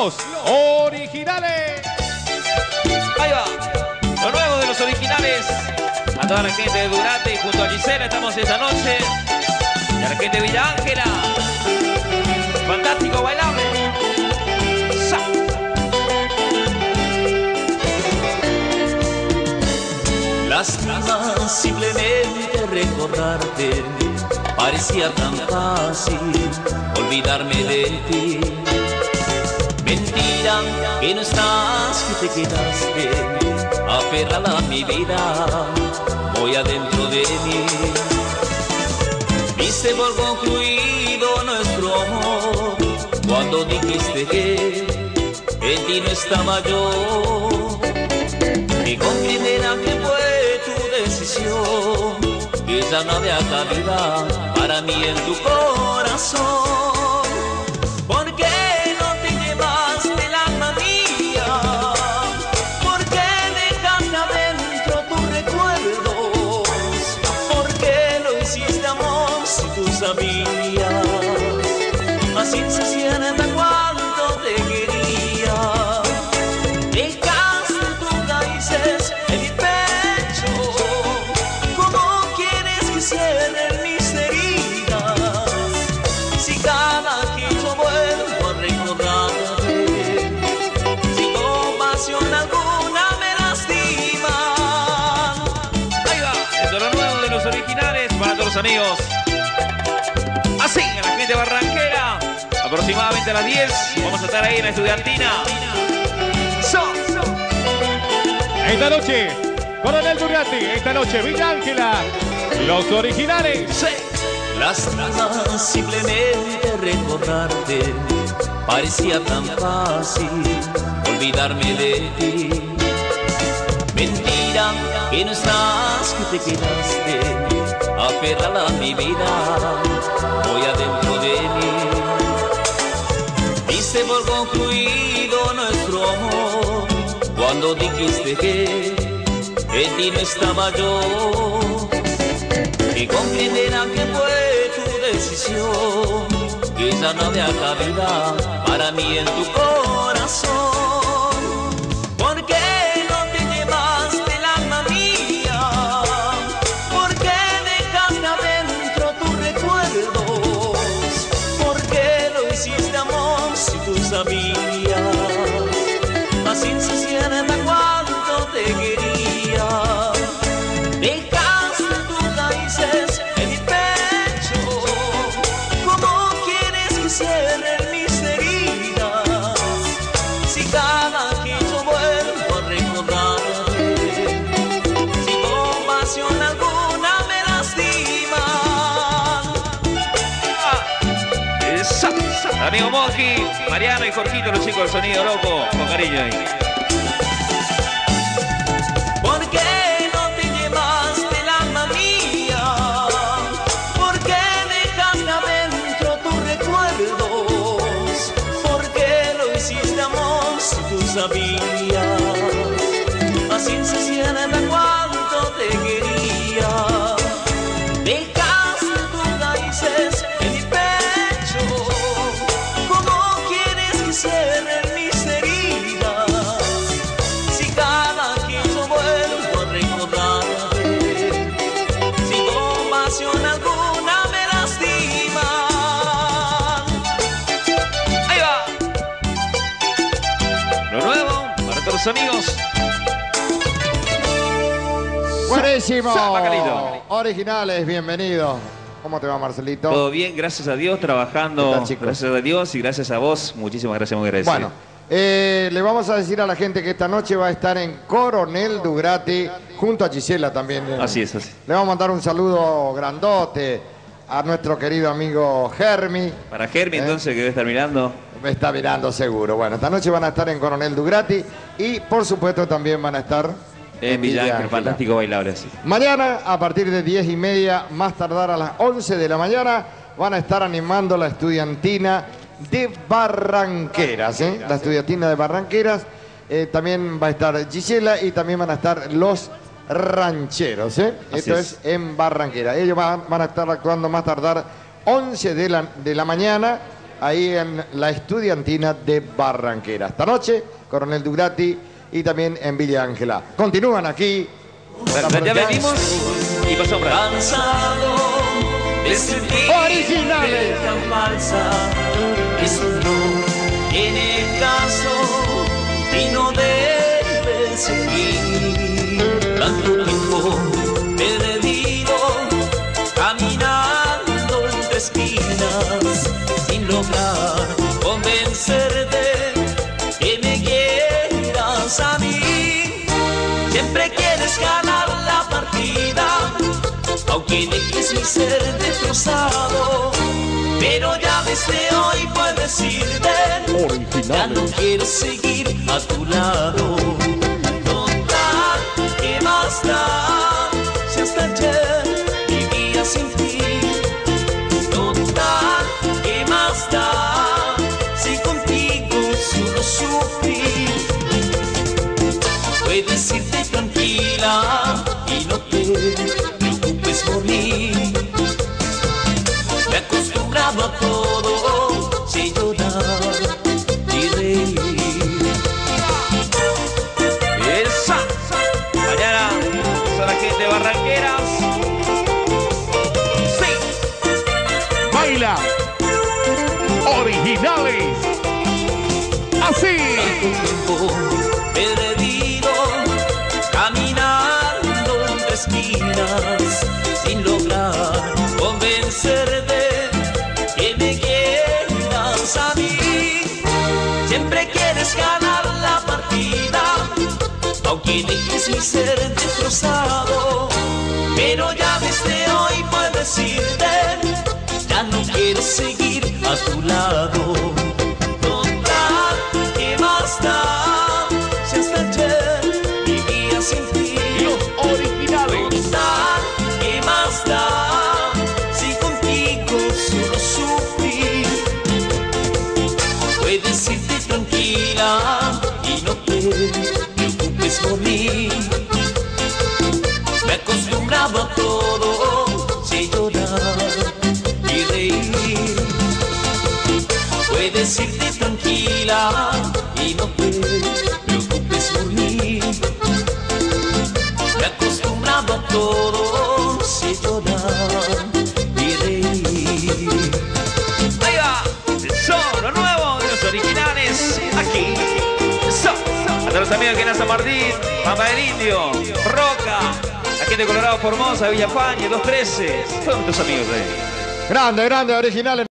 Los Originales. Ahí va, lo nuevo de Los Originales. A toda la gente de Durate, junto a Gisela estamos esta noche. Y a la gente de Villa Ángela. Fantástico, bailable. ¡Sa! Lástima simplemente recordarte, parecía tan fácil olvidarme de ti. Mentira que no estás, que te quedaste aferrada a mi vida, muy adentro de mí. Viste por concluido nuestro amor cuando dijiste que en ti no estaba yo. Y comprenderá que fue tu decisión, que ya no había cabida para mí en tu corazón. ¿Por qué no te llevaste el alma mía? ¿Por qué dejaste adentro tus recuerdos? ¿Por qué lo hiciste, amor, si tú sabías a ciencia cierta cuánto te quería? Dejaste tus raíces en mi pecho. ¿Cómo quieres que cierren mis heridas? Si cada que yo vuelvo a recordarte, sin compasión alguna me lastiman. Ahí va, esto es lo nuevo de Los Originales para todos los amigos. Así, a la gente barranquera, aproximadamente a las 10, vamos a estar ahí en la Estudiantina. Esta noche, Coronel Durate. Esta noche, Villa Ángela. Los Originales. Sí. Lástima simplemente recordarte, parecía tan fácil olvidarme de ti. Mentira que no estás, que te quedaste aferrada a mi vida, muy adentro de mí. Diste por concluido nuestro amor cuando dijiste que en ti no estaba yo. Y comprenderá que fue tu decisión, que ya no había cabida para mí en tu corazón. ¿Por qué no te llevaste el alma mía? ¿Por qué dejaste adentro tus recuerdos? ¿Por qué lo hiciste, amor, si tú sabías a ciencia cierta cuánto te quería? Dejaste tus raíces en mi pecho. ¿Cómo quieres que cierren mis heridas? Si cada que yo vuelvo a recordarte, sin compasión alguna me lastiman. Esa. Amigo Monkey, Mariano y Jorgito, los chicos del Sonido Loco, con cariño ahí. ¿Por qué no te llevaste el alma mía? ¿Por qué dejaste adentro tus recuerdos? ¿Por qué lo hiciste, amor, si tú sabías a ciencia cierta cuánto te quería? Dejaste tus raíces en mi pecho. ¿Cómo quieres que cierren mis heridas? Si cada que yo vuelvo a recordarte, sin compasión alguna me lastiman. Ahí va. Lo nuevo para todos los amigos. Buenísimo. Bacalito. Originales, bienvenidos. ¿Cómo te va, Marcelito? Todo bien, gracias a Dios, ¿Qué trabajando. tal, chicos? Gracias a Dios y gracias a vos. Muchísimas gracias, muy agradecido. Bueno, le vamos a decir a la gente que esta noche va a estar en Coronel Durate junto a Gisela también. Así es, así. Le vamos a mandar un saludo grandote a nuestro querido amigo Germi. Para Germi, entonces, que debe estar mirando. Me está mirando seguro. Bueno, esta noche van a estar en Coronel Durate y por supuesto también van a estar En Villa Ángela, Ángela. fantástico bailable así. Mañana, a partir de 10:30, más tardar a las 11 de la mañana, van a estar animando la Estudiantina de Barranqueras. La Estudiantina de Barranqueras. También va a estar Gisela y también van a estar los Rancheros. Esto es en Barranquera. Ellos van a estar actuando más tardar 11 de la mañana ahí en la Estudiantina de Barranquera. Esta noche, Coronel Durati y también en Villa Ángela. Continúan aquí. Ya venimos y pasamos. Cansado de sentir Originales. tan falsa. Eso no tiene caso y no debe seguir. Tanto tiempo perdido caminando entre esquinas sin lograr convencerte que me quieras a mí. Siempre quieres ganar la partida, aunque dejes mi ser destrozado. Pero ya desde hoy puedes irte, ya no quiero seguir a tu lado. Total, ¿qué más da? Si hasta ayer vivía sin ti. Total, ¿qué más da? Si contigo solo sufrí. Puedes irte tranquila y no te preocupes por mí. Me he acostumbrado a todo, sin llorar y reír. Esa. Mañana son la gente de Barranqueras. Sí. Baila. Originales. Así. Tanto tiempo perdido caminando entre esquinas sin lograr convencerte que me quieras a mí. Siempre quieres ganar la partida, aunque dejes mi ser destrozado. Pero ya desde hoy puedes irte, ya no quiero seguir a tu lado. Total, ¿qué más da? Si hasta ayer vivía sin ti. Los originales. Total, ¿qué más da? Si contigo solo sufrí. Puedes irte tranquila y no te preocupes por mí. Me he acostumbrado a todo, sin llorar y reír. Puedes irte tranquila y no te preocupes por mí. Me he acostumbrado a todo, sin llorar y reír. Ahí va. Eso, lo nuevo de los originales. Aquí. Eso. A todos los amigos que en San Martín, Pampa del Indio, Roca, la gente de Colorado Formosa, Villa Paña, 213. Todos nuestros amigos de ahí. Grande, grande, originales.